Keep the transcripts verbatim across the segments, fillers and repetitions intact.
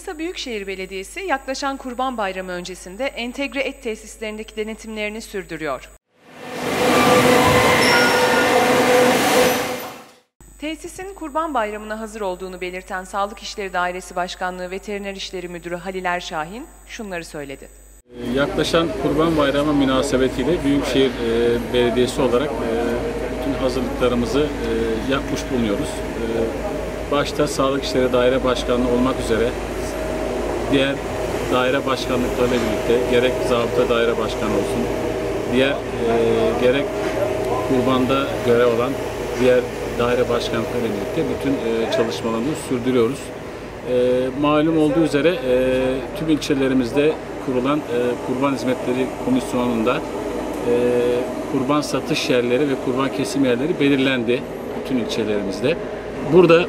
Manisa Büyükşehir Belediyesi yaklaşan Kurban Bayramı öncesinde entegre et tesislerindeki denetimlerini sürdürüyor. Tesisin Kurban Bayramı'na hazır olduğunu belirten Sağlık İşleri Dairesi Başkanlığı Veteriner İşleri Müdürü Halil Erşahin şunları söyledi. Yaklaşan Kurban Bayramı münasebetiyle Büyükşehir Belediyesi olarak bütün hazırlıklarımızı yapmış bulunuyoruz. Başta Sağlık İşleri Daire Başkanlığı olmak üzere diğer daire başkanlıklarıyla birlikte gerek zabıta daire başkanı olsun, diğer gerek kurbanda görev olan diğer daire başkanlıklarıyla birlikte bütün çalışmalarımızı sürdürüyoruz. Malum olduğu üzere tüm ilçelerimizde kurulan e, Kurban Hizmetleri Komisyonu'nda e, kurban satış yerleri ve kurban kesim yerleri belirlendi bütün ilçelerimizde. Burada e,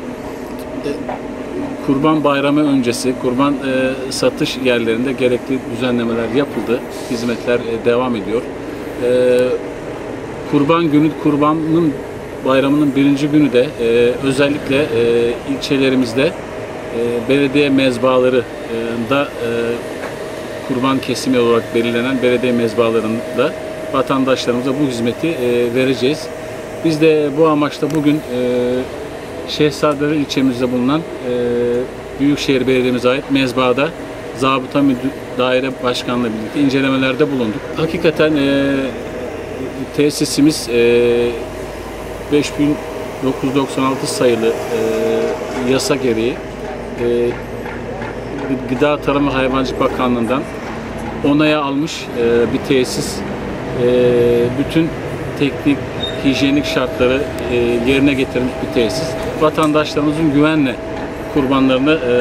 Kurban Bayramı öncesi kurban e, satış yerlerinde gerekli düzenlemeler yapıldı. Hizmetler e, devam ediyor. E, kurban günü, kurbanın bayramının birinci günü de e, özellikle e, ilçelerimizde e, belediye mezbalarında e, kurban kesimi olarak belirlenen belediye mezbalarında vatandaşlarımıza bu hizmeti e, vereceğiz. Biz de bu amaçla bugün e, Şehzadeler ilçemizde bulunan e, Büyükşehir Belediye'mize ait mezbada Zabıta Müdür Daire Başkanlığı birlikte incelemelerde bulunduk. Hakikaten e, tesisimiz e, beş bin dokuz yüz doksan altı sayılı e, yasa gereği e, Gıda Tarım ve Hayvancılık Bakanlığı'ndan onaya almış e, bir tesis. E, bütün teknik, hijyenik şartları e, yerine getirmiş bir tesis. Vatandaşlarımızın güvenle kurbanlarını e,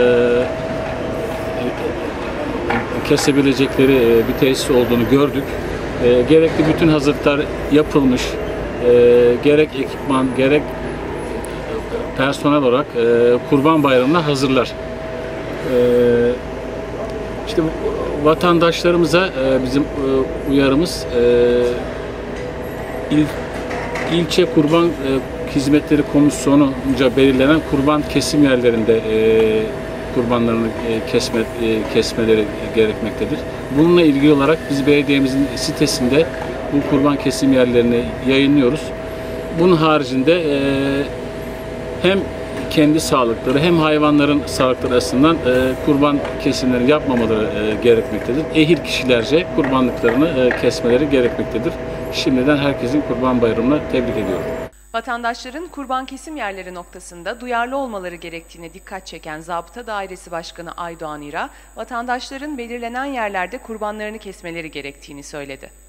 kesebilecekleri e, bir tesis olduğunu gördük. E, gerekli bütün hazırlıklar yapılmış. E, gerek ekipman, gerek personel olarak e, Kurban Bayramı'na hazırlar. Ee, işte vatandaşlarımıza e, bizim e, uyarımız e, il, ilçe kurban e, hizmetleri komisyonunca belirlenen kurban kesim yerlerinde e, kurbanlarını e, kesme, e, kesmeleri gerekmektedir. Bununla ilgili olarak biz belediyemizin sitesinde bu kurban kesim yerlerini yayınlıyoruz. Bunun haricinde e, hem kendi sağlıkları hem hayvanların sağlıkları açısından e, kurban kesimlerini yapmamaları e, gerekmektedir. Ehil kişilerce kurbanlıklarını e, kesmeleri gerekmektedir. Şimdiden herkesin Kurban Bayramı'na tebrik ediyorum. Vatandaşların kurban kesim yerleri noktasında duyarlı olmaları gerektiğine dikkat çeken Zabıta Dairesi Başkanı Aydoğan İra, vatandaşların belirlenen yerlerde kurbanlarını kesmeleri gerektiğini söyledi.